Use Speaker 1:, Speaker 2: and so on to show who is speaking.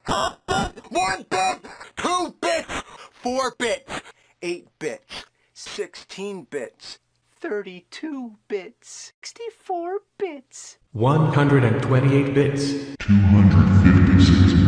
Speaker 1: 1 bit, 2 bits, 4 bits, 8 bits, 16 bits, 32 bits, 64 bits,
Speaker 2: 128 bits,
Speaker 3: 256